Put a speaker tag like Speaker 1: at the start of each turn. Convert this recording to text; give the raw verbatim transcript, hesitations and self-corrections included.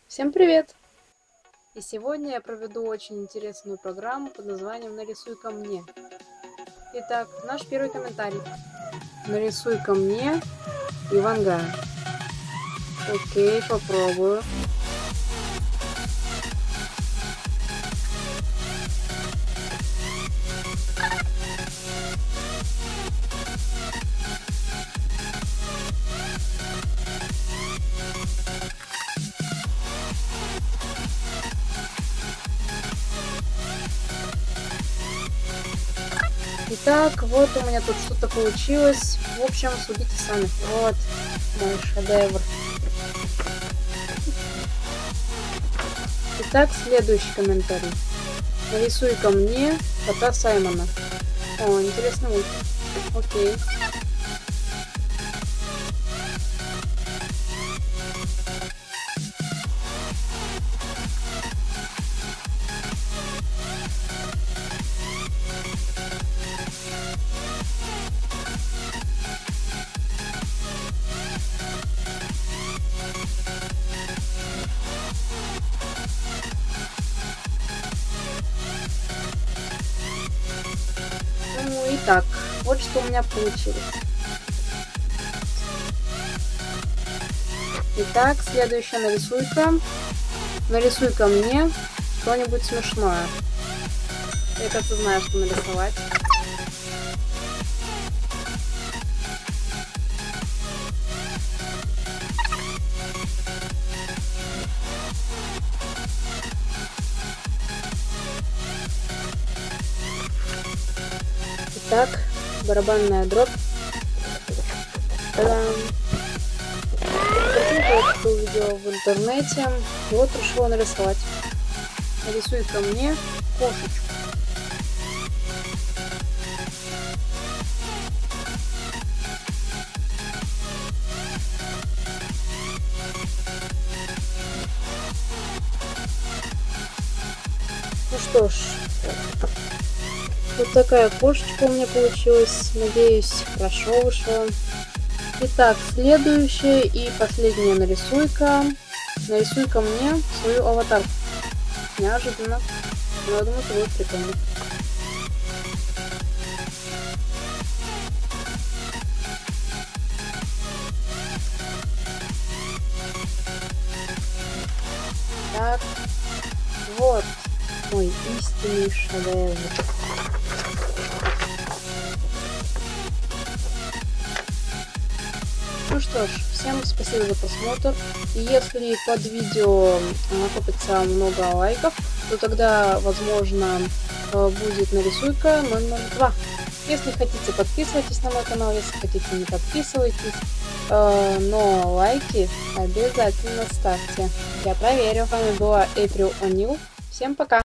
Speaker 1: Всем привет! И сегодня я проведу очень интересную программу под названием «Нарисуй-ка мне». Итак, наш первый комментарий. Нарисуй-ка мне Ивангая. Окей, попробую. Итак, вот у меня тут что-то получилось. В общем, судите сами. Вот мой шедевр. Итак, следующий комментарий. Нарисуй-ка мне кота Саймона. О, интересный мультик. Окей. Ну, итак, вот что у меня получилось. Итак, следующее нарисуй-ка. Нарисуй-ка мне что-нибудь смешное. Я как-то знаю, что нарисовать. Итак, барабанная дробь. Та-дам! Картинку я как-то увидела в интернете. И вот решила нарисовать. Нарисуй-ка мне кошечку. Ну что ж, вот такая кошечка у меня получилась. Надеюсь, хорошо вышло. Итак, следующее и последнее нарисуй-ка. Нарисуй-ка мне свою аватарку. Неожиданно. Но я думаю, это будет прикольно. Так, вот мой истинный шедевр. Ну что ж, всем спасибо за просмотр. И если под видео накопится много лайков, то тогда, возможно, будет нарисуй-ка ноль ноль два. Если хотите, подписывайтесь на мой канал, если хотите, не подписывайтесь. Но лайки обязательно ставьте. Я проверю. С вами была Эйприл О'Нил. Всем пока!